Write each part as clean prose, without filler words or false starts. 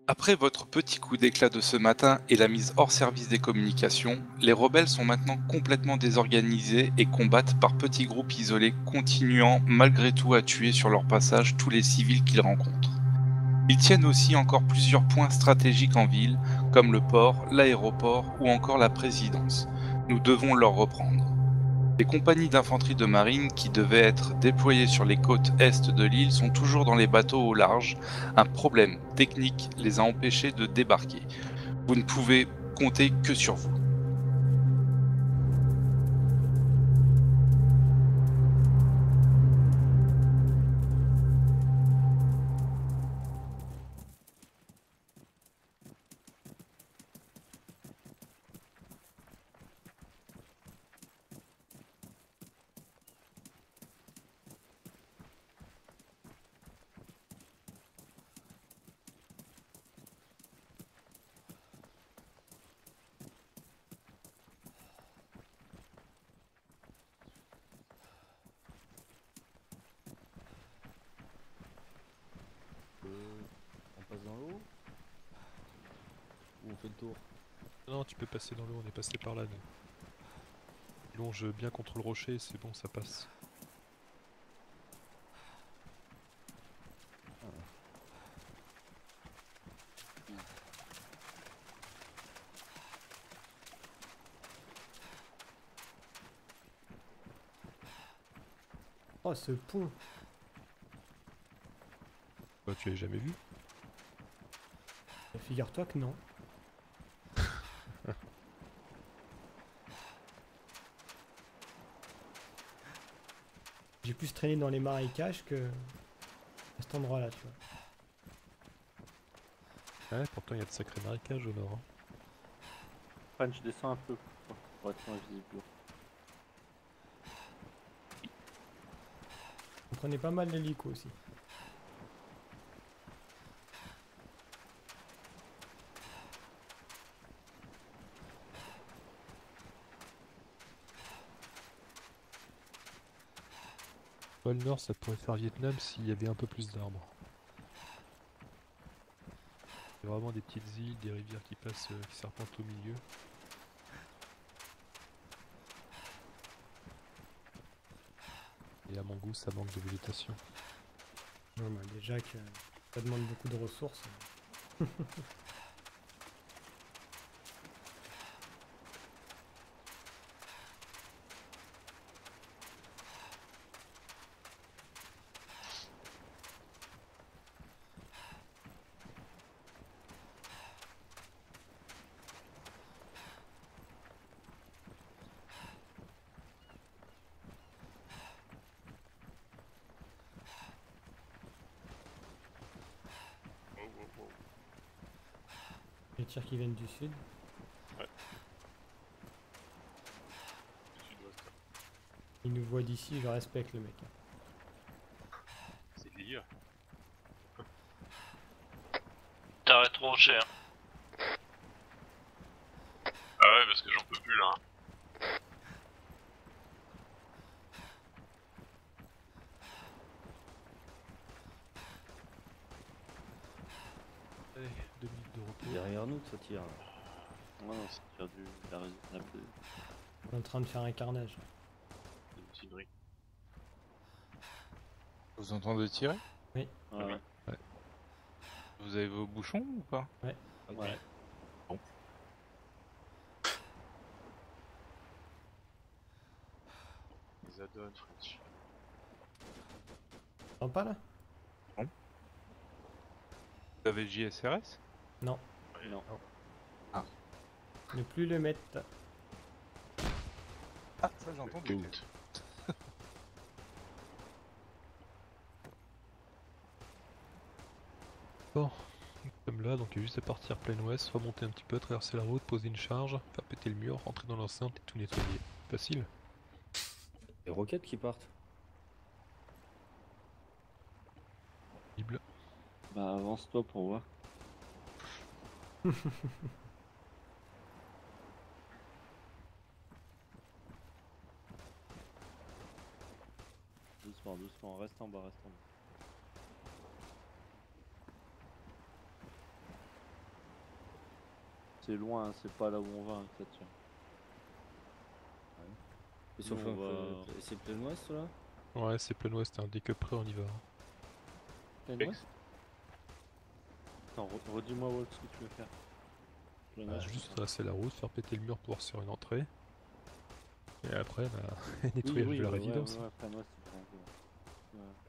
Après votre petit coup d'éclat de ce matin et la mise hors service des communications, les rebelles sont maintenant complètement désorganisés et combattent par petits groupes isolés, continuant malgré tout à tuer sur leur passage tous les civils qu'ils rencontrent. Ils tiennent aussi encore plusieurs points stratégiques en ville, comme le port, l'aéroport ou encore la présidence. Nous devons leur reprendre. Les compagnies d'infanterie de marine qui devaient être déployées sur les côtes est de l'île sont toujours dans les bateaux au large. Un problème technique les a empêchés de débarquer. Vous ne pouvez compter que sur vous. On passe dans l'eau ou on fait le tour? Non, tu peux passer dans l'eau, on est passé par là, nous. Il longe bien contre le rocher, c'est bon, ça passe. Oh, ce pont. Bah, tu l'as jamais vu? Figure-toi que non. J'ai plus traîné dans les marécages que à cet endroit-là, tu vois. Ouais, pourtant il y a de sacrés marécages au nord. Hein. Fan, je descends un peu pour être invisible. On prenait pas mal d'hélico aussi. Ouais, le nord, ça pourrait faire Vietnam s'il y avait un peu plus d'arbres. Il y a vraiment des petites îles, des rivières qui passent, qui serpentent au milieu. Et à mon goût, ça manque de végétation. Non, bah, déjà que ça demande beaucoup de ressources. Les tirs qui viennent du sud. Sud-ouest. Il nous voit d'ici, je respecte le mec. C'est délire. T'arrêtes trop cher. Ah ouais, parce que j'en peux plus là. Allez, 2 minutes de repos. Derrière nous, ça tire. Ouais, non, ça tire de la raisonnable. On est en train de faire un carnage. C'est une mutinerie. Vous entendez tirer? Ouais, ouais. Vous avez vos bouchons ou pas? Ouais. Ouais. Bon. Les add-ons, French. T'entends pas là? Vous avez le JSRS? Non. Non. Ne plus le mettre. Ah, ça j'entends des têtes. Bon, comme là, donc il y a juste à partir plein ouest, remonter un petit peu, traverser la route, poser une charge, faire péter le mur, rentrer dans l'enceinte et tout nettoyer. Facile. Les roquettes qui partent. Bible. Bah avance-toi pour voir. Doucement, doucement, reste en bas, reste en bas. c'est loin, c'est pas là où on va, en fait. Et sauf Nous, on que va- c'est plein ouest là. Ouais, c'est plein ouest, hein. Dès que près on y va. Plein ouest. Attends, redis-moi Walt ce que tu veux faire. Plein Bah, ouest, juste ça. traverser la route, faire péter le mur pour se faire une entrée. Et après, bah, Oui, nettoyage oui, de la ouais, résidence. ouais, plein ouest, c'est grand, ouais. Ouais.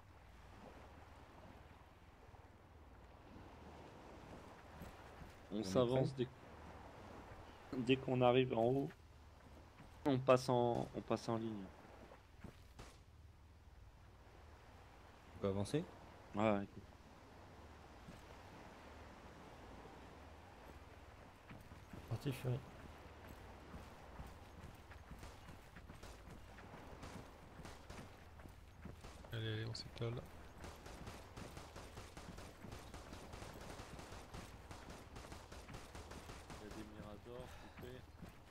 On est s'avance dès qu'on arrive en haut, on passe en ligne. On peut avancer. Ouais, écoute. Parti Fury. Allez, allez, on s'étale. Il y a des miradors coupés.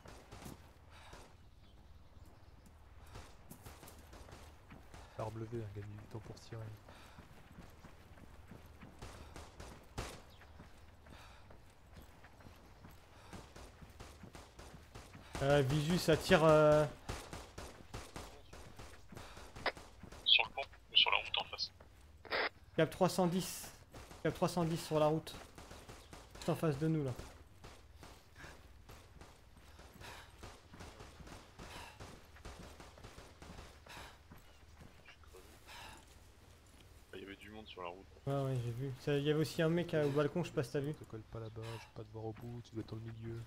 Arbre levé, hein, gagner du temps pour tirer. Visu, ça tire. Sur le pont ou sur la route en face. Cap 310. Cap 310 sur la route. Juste en face de nous là. Je suis crevé. Il y avait du monde sur la route. Ouais, ouais, j'ai vu. Il y avait aussi un mec au balcon, je sais pas si t'as vu. Je te colle pas là-bas, je vais pas te voir au bout, tu dois être dans le milieu.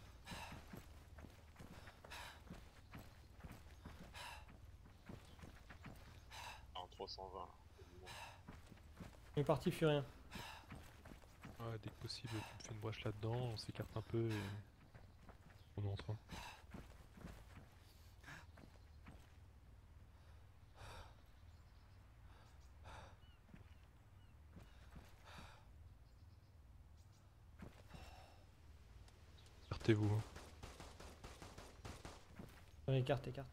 En 320. Il y a du monde. On est parti Furien. Ouais, dès que possible, tu me fais une brèche là-dedans, on s'écarte un peu et on entre. Hein. Écartez-vous. Hein. Écarte, écarte.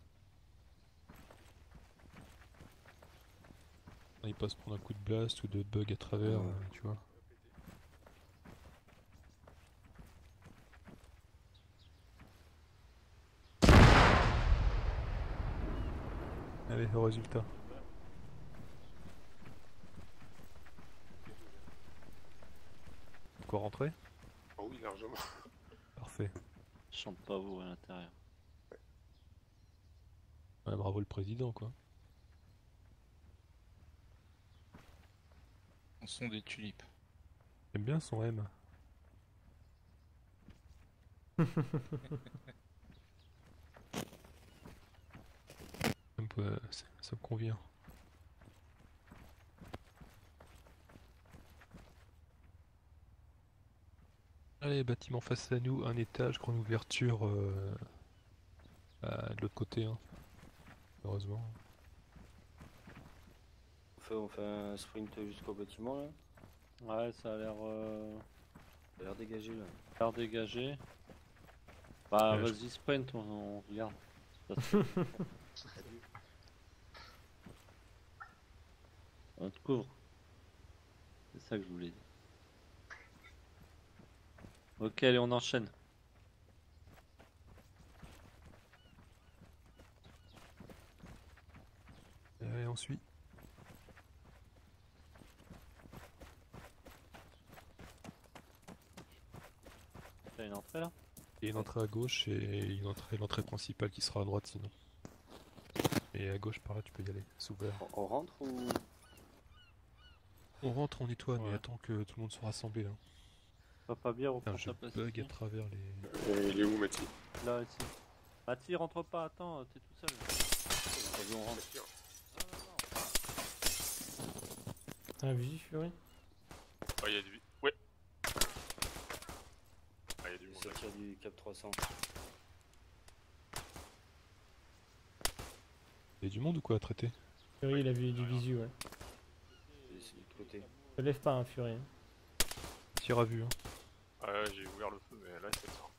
Il passe prendre un coup de blast ou de bug à travers, Ouais. tu vois. Allez, au résultat. Quoi, rentrer? Oh oui, largement. Parfait. Chante pas vous à l'intérieur. Ouais, bravo le président, quoi. Ce sont des tulipes. J'aime bien son M. Ça me convient. Allez, bâtiment face à nous, un étage, grande ouverture de l'autre côté, hein. Heureusement. On fait un sprint jusqu'au bâtiment là. Ouais, ça a l'air Dégagé là. dégagé. Bah Ouais, vas-y sprint, on regarde. On te couvre. C'est ça que je voulais dire. Ok, allez, on enchaîne. Allez, on suit. T'as une entrée là? Il y a une entrée à gauche et l'entrée principale qui sera à droite sinon. Et à gauche par là tu peux y aller, c'est ouvert. On rentre ou. On rentre, on nettoie, mais Ouais. attends que tout le monde soit rassemblé là. Pas bien, Putain, reprends je ta place bug ici. à travers les... Il est où, Mathieu? Là, ici. Mathie, rentre pas, attends, t'es tout seul. Vas-y, on rentre. Visu, Fury. Ah, il y a du. Ouais. Ah, il y a du monde. Ça tire du Cap 300. Il y a du monde ou quoi à traiter? Fury, il a vu du visu, ouais. C'est de l'autre côté. Ne lève pas, hein, Fury. Hein. Tir à vue, hein. Ouais, j'ai ouvert le feu, mais là, c'est ça.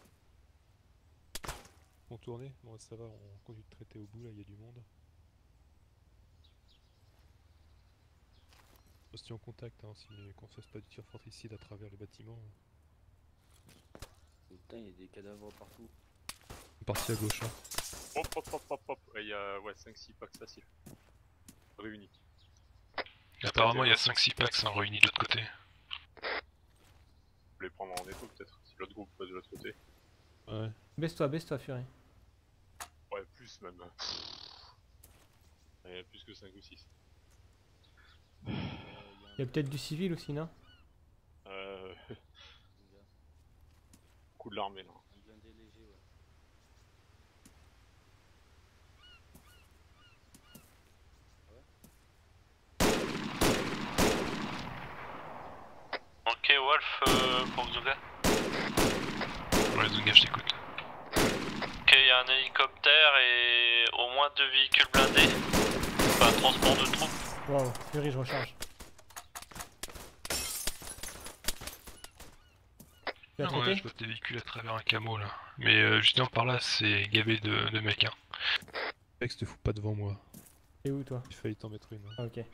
Contourner? Bon ça va, on continue de traiter au bout là, il y a du monde. Restez en contact, hein, si qu'on fasse pas du tir fratricide à travers le bâtiment. Putain, il y a des cadavres partout. Une partie à gauche. Hein. Hop hop hop hop hop. Il y a ouais, 5-6 packs faciles. Réunis. Apparemment, il y a 5-6 packs sont réunis de l'autre côté. Vous les prendre en étau peut-être, si l'autre groupe passe de l'autre côté. Ouais. Baisse-toi, Fury. Ouais, plus même. Il y a plus que 5 ou 6. Il y a peut-être du civil aussi, non? Euh... Coup de l'armée là. Un blindé léger, ouais. Ok, Wolf pour Zouga. Ouais, Zunga, je t'écoute. Ok, il y a un hélicoptère et au moins 2 véhicules blindés. Enfin, transport de troupes. Wow, Fury, je recharge. Tu as Ah ouais, traité? je vois tes véhicules à travers un camo là. Mais justement par là, c'est gavé de mecs. Hein. Rex, te fous pas devant moi. T'es où toi? J'ai failli t'en mettre une. Hein. Ah, ok.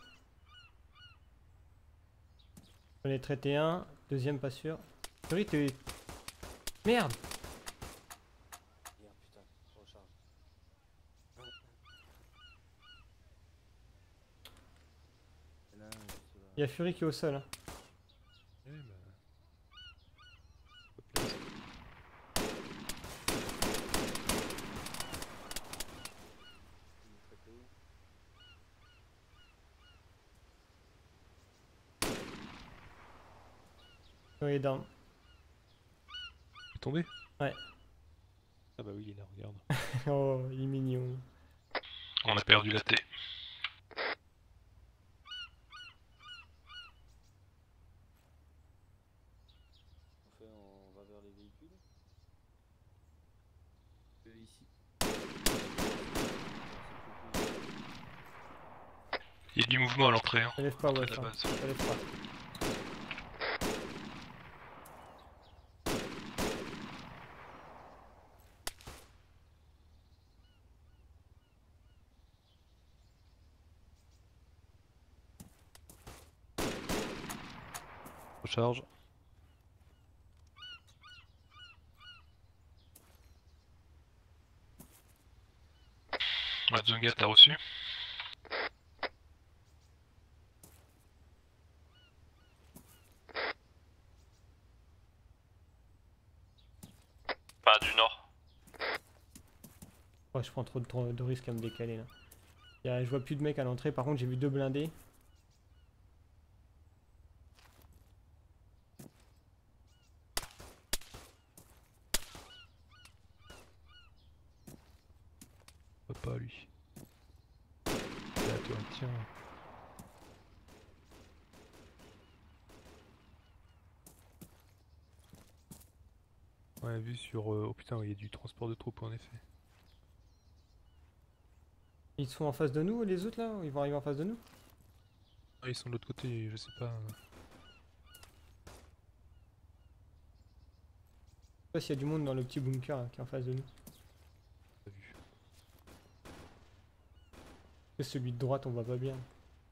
J'en ai traité un, deuxième pas sûr. Fury, t'es... Merde! Merde, putain, je recharge. Il y en a un juste là. Il y a Fury qui est au sol. Hein. Eh bah... Pas plaisir. Il est traité où? Fury est down. Il est tombé? Ouais. Ah bah oui, il est là, regarde. Oh, il est mignon. On a perdu la T. On fait, on va vers les véhicules. Ici. Il y a du mouvement à l'entrée. Hein. Ça lève pas, Entrée ouais, de la base. ça lève pas. Recharge. Ouais, Zunga, t'as reçu? Enfin, du nord. Ouais, je prends trop de risques à me décaler là. Je vois plus de mecs à l'entrée, par contre j'ai vu 2 blindés. Pas lui. C'est à toi, tiens. Ouais, vu sur... Oh putain, il y a du transport de troupes en effet. Ils sont en face de nous, les autres là? Ou ils vont arriver en face de nous? Ah, ils sont de l'autre côté, je sais pas. Je sais pas s'il y a du monde dans le petit bunker là, qui est en face de nous. Pas vu. Et celui de droite, on voit pas bien.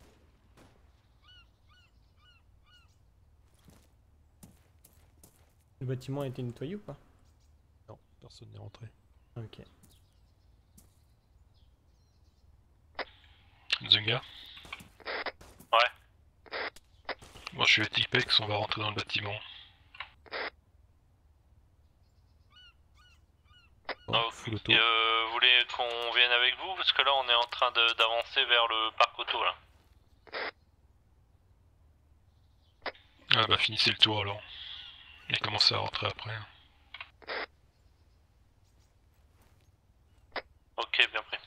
Le bâtiment a été nettoyé ou pas? Non, personne n'est rentré. Ok. Zunga? Ouais. Moi je suis à Tipex, on va rentrer dans le bâtiment. Bon, Oh, full auto. vous voulez qu'on vienne avec vous? Parce que là, on est en train d'avancer vers le parc auto là. Ah bah finissez le tour alors. Et commencez à rentrer après. Ok, bien pris.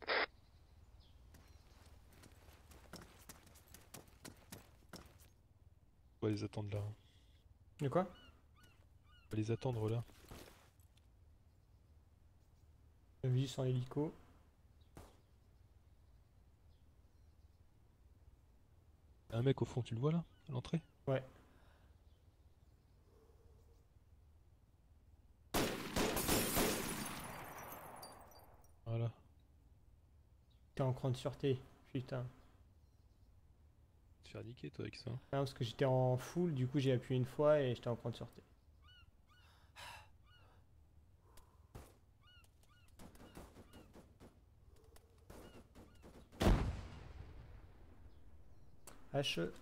On va les attendre là. De quoi? On va les attendre là. Vu sans hélico. Un mec au fond, tu le vois là? À l'entrée? Ouais. Voilà. T'es en cran de sûreté. Putain. Tu te faire niquer toi avec ça. Non, parce que j'étais en full, du coup j'ai appuyé une fois et j'étais en cran de sûreté. HE.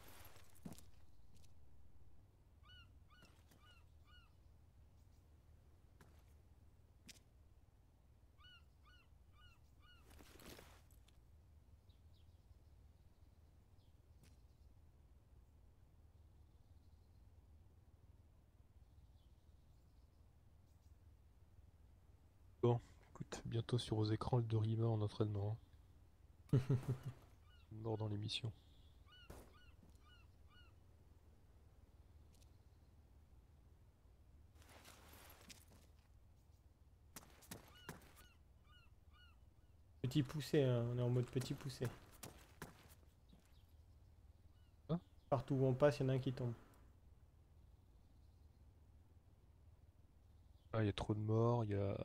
Bon, écoute, bientôt sur vos écrans le Dorima en entraînement. Hein. Mort dans l'émission. Petit poussé, hein, on est en mode petit poussé. Hein? Partout où on passe, il y en a un qui tombe. Ah, il y a trop de morts, il y a...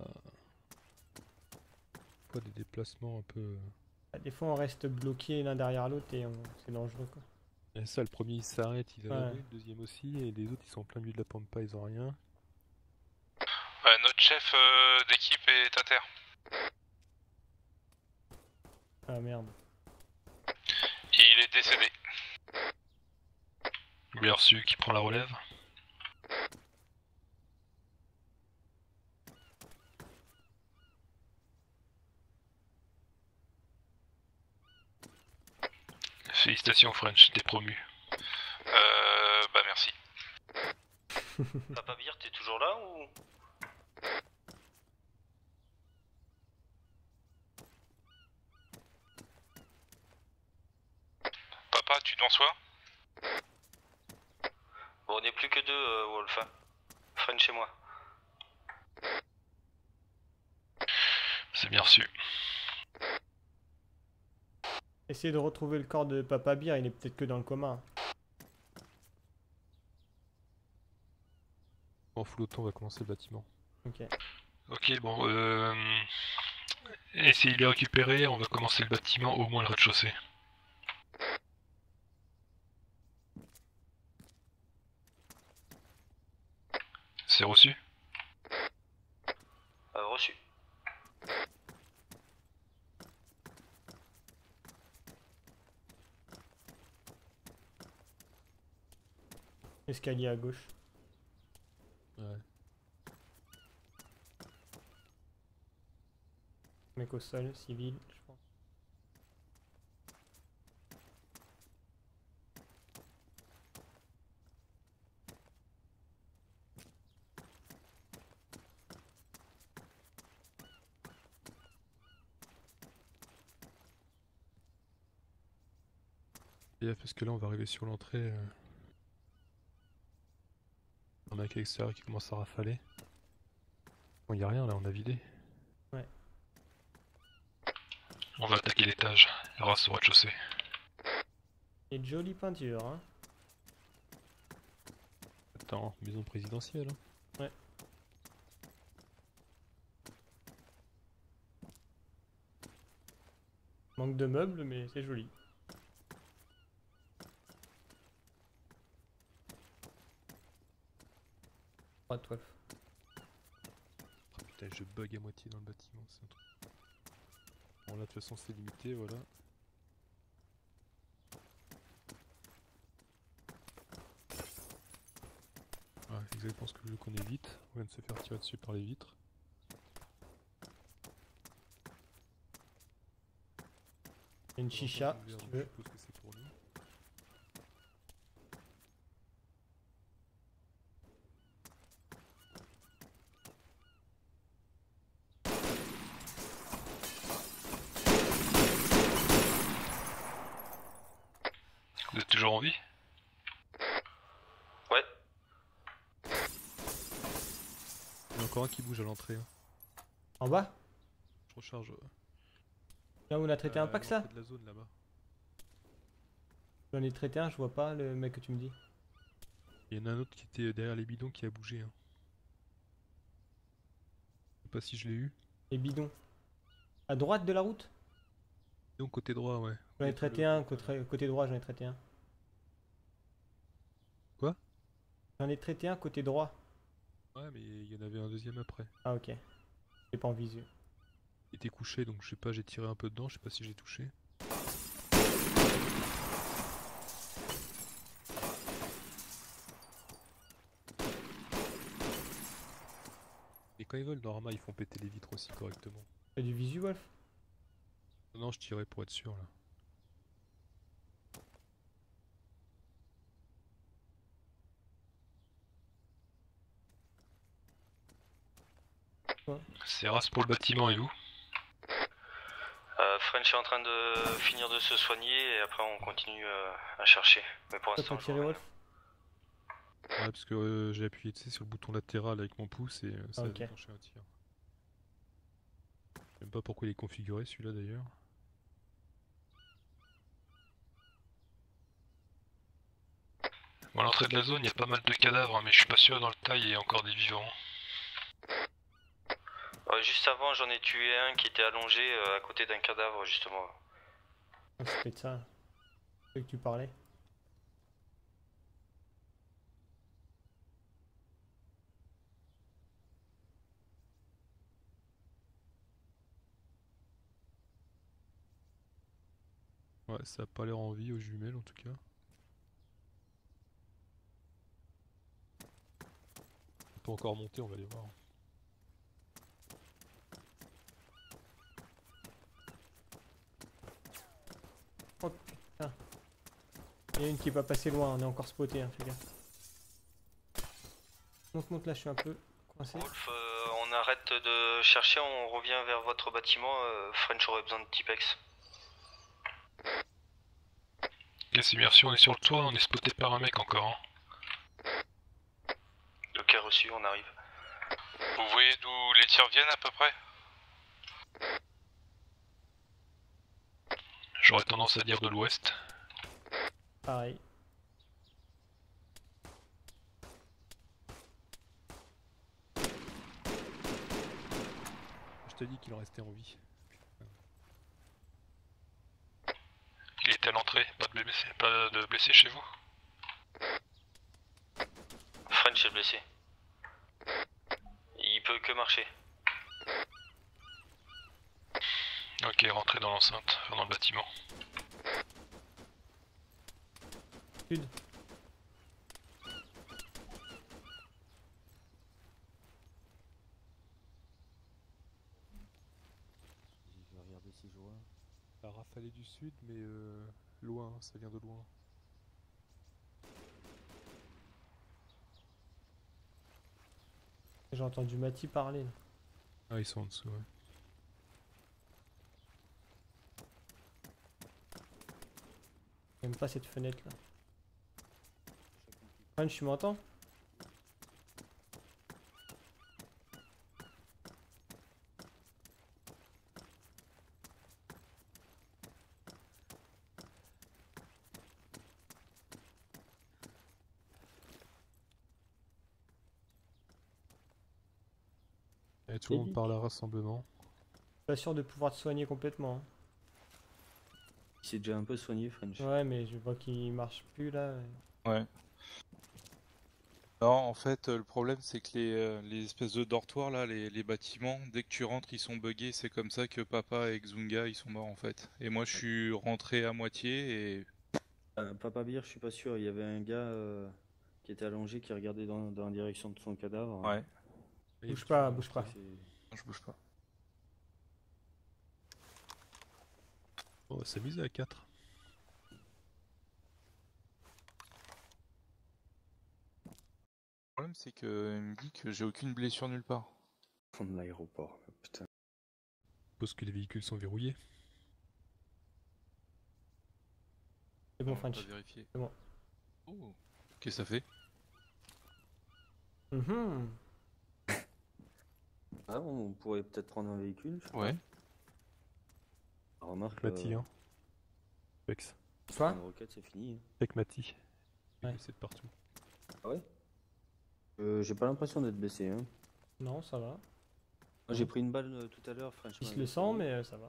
Pas des déplacements un peu... Ah, des fois, on reste bloqué l'un derrière l'autre et c'est dangereux, quoi. Et ça, le premier il s'arrête, il a Ouais. le deuxième aussi, et les autres ils sont en plein milieu de la pampa, ils ont rien. Notre chef d'équipe est à terre. Ah merde. Il est décédé. Bien reçu, qui prend la relève. Félicitations French, t'es promu. Bah merci. Papa Beer, t'es toujours là ou... Papa, tu t'en sois? Bon, on n'est plus que deux, Wolf. Hein. French et moi. C'est bien reçu. Essayez de retrouver le corps de Papa Beer, il est peut-être que dans le coma. En full auto, on va commencer le bâtiment. Ok. Ok, bon, essayez de les récupérer, on va commencer le bâtiment, au moins le rez-de-chaussée. C'est reçu? Reçu. Escalier à gauche. Ouais. Mec au sol, civil, je pense. Et parce que là on va arriver sur l'entrée. Un mec à l'extérieur qui commence à rafaler. Bon, y a rien là, on a vidé. On va attaquer l'étage, il reste au rez-de-chaussée. Et de jolie peinture, hein. Attends, maison présidentielle. Hein. Manque de meubles, mais c'est joli. Pas de toile. Oh, putain, je bug à moitié dans le bâtiment, c'est un truc. Bon là de toute façon c'est limité, voilà. Ouais, exactement ce que je veux qu'on évite. On vient de se faire tirer dessus par les vitres. Il y a une chicha, si tu veux. Je suppose que c'est pour nous. Vous êtes toujours en vie? Ouais. Il y en a encore un qui bouge à l'entrée. Hein. En bas? Je recharge. Là, on a traité un pack, ça? De la zone là-bas. J'en ai traité un, je vois pas le mec que tu me dis. Il y en a un autre qui était derrière les bidons qui a bougé. Hein. Je sais pas si je l'ai eu. Les bidons. À droite de la route? Donc côté droit, ouais. J'en ai traité un, côté droit, j'en ai traité un. Quoi? J'en ai traité un côté droit. Ouais, mais il y en avait un deuxième après. Ah, ok. C'est pas en visu. Il était couché, donc je sais pas, j'ai tiré un peu dedans, je sais pas si j'ai touché. quand ils veulent, normalement ils font péter les vitres aussi correctement. T'as du visu, Wolf? Non, je tirais pour être sûr là. C'est Ras pour le bâtiment et où? French est en train de finir de se soigner et après on continue à chercher. Mais pour T'as l'instant, pas je tiré, vois Wolf? Ouais, parce que j'ai appuyé tu sais, sur le bouton latéral avec mon pouce et ça a Ok. déclenché un tir. Je sais même pas pourquoi il est configuré celui-là d'ailleurs. Bon, à l'entrée de la zone, il y a pas mal de cadavres, mais je suis pas sûr dans le tas il y ait encore des vivants. juste avant, j'en ai tué un qui était allongé à côté d'un cadavre, justement. Ah, c'est peut-être ça. C'est que tu parlais. Ouais, ça a pas l'air en vie aux jumelles en tout cas. On peut encore monter, on va aller voir. Oh putain. Il y a une qui est pas passée loin, on est encore spoté, hein, fais gaffe. Monte, là je suis un peu coincé. Wolf, on arrête de chercher, on revient vers votre bâtiment. French aurait besoin de Tipex. Ok, c'est bien reçu, on est sur le toit, on est spoté par un mec encore. Hein. Ok, reçu, on arrive. Vous voyez d'où les tirs viennent à peu près? J'aurais tendance à dire de l'ouest. Pareil. Je t'ai dit qu'il en restait en vie. Il était à l'entrée, pas de blessé chez vous? French est blessé. Il peut que marcher. Ok, rentrez dans l'enceinte, enfin, dans le bâtiment. Sud. Je vais regarder si je vois. Ça a rafalé du sud, mais loin, ça vient de loin. J'ai entendu Mati parler. Là. Ah, ils sont en dessous, ouais. J'aime pas cette fenêtre là. French, tu m'entends? Et tout le monde parle à rassemblement. Pas sûr de pouvoir te soigner complètement. Hein. Il s'est déjà un peu soigné, French. Ouais, mais je vois qu'il marche plus là. Ouais. Non, en fait, le problème, c'est que les espèces de dortoirs, là, les bâtiments, dès que tu rentres, ils sont buggés. C'est comme ça que Papa et Xunga, ils sont morts, en fait. Et moi, je suis rentré à moitié et... Papa Beer, je suis pas sûr. Il y avait un gars qui était allongé qui regardait dans la direction de son cadavre. Ouais, Bouge pas, bouge pas. C'est- je bouge pas. On va s'amuser à 4. Le problème, c'est que il me dit que j'ai aucune blessure nulle part. Au fond de l'aéroport. Putain. Je suppose que les véhicules sont verrouillés. C'est bon, On French. va vérifier. C'est bon. Oh, qu'est-ce que ça fait? Mhm. Ah, on pourrait peut-être prendre un véhicule. je sais Ouais. pas. Remarque. Mati, hein. Vex. Quoi? Une roquette, c'est fini. Hein. Avec Mati. Ouais. C'est de partout. Ah ouais j'ai pas l'impression d'être blessé. Hein. Non, ça va. Moi, j'ai pris une balle tout à l'heure, French. Il se m'avait le sent, soigné. mais ça va.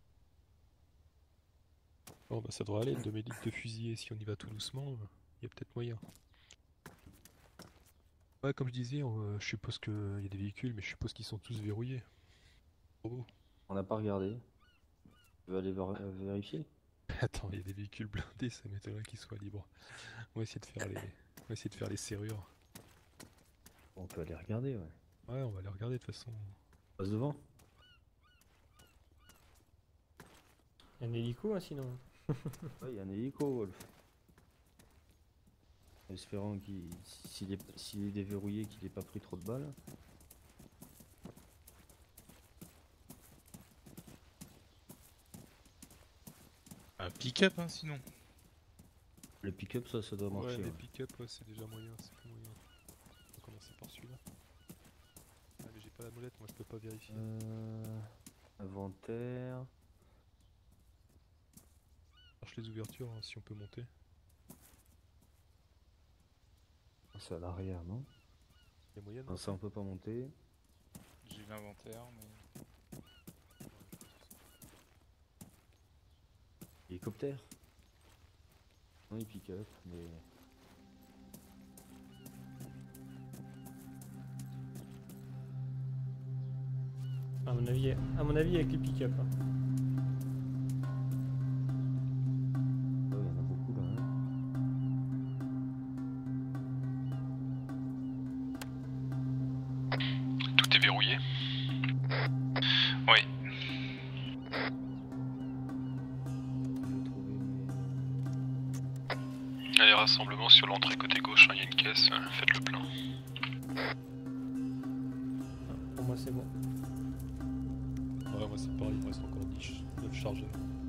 Bon bah ça devrait aller, 2 médics de fusillés, si on y va tout doucement, il y a peut-être moyen. Ouais, comme je disais, je suppose qu'il y a des véhicules, mais je suppose qu'ils sont tous verrouillés. Oh beau. On n'a pas regardé. Tu veux aller vérifier? Attends, il y a des véhicules blindés, ça m'étonnerait qu'ils soient libres. On va essayer de faire les serrures. On peut aller regarder, ouais. Ouais, on va les regarder de toute façon. Passe devant. Il y a un hélico, hein, sinon. Ouais, il y a un hélico, Wolf. En espérant s'il est déverrouillé, qu'il n'ait pas pris trop de balles. Un pick-up, hein, sinon. Le pick-up, ça doit marcher. Ouais, les Ouais. pick-up, ouais, c'est déjà moyen, c'est plus moyen. On va commencer par celui-là. Ah, mais j'ai pas la molette, moi je peux pas vérifier. Inventaire. Cherche les ouvertures, hein, si on peut monter. C'est à l'arrière, non? Il y a moyen. Non, ça on peut pas monter. J'ai l'inventaire, mais... Hélicoptère. Non, il pick-up, mais... À mon avis avec les pick-up. Hein. Oh, il y en a beaucoup là. Hein. Tout est verrouillé. Oui. Je vais trouver mes... Allez, rassemblement sur l'entrée côté gauche, il y a une caisse, faites le plein. Pour moi c'est bon. Ouais, moi c'est pareil, il me reste encore 9 chargeurs.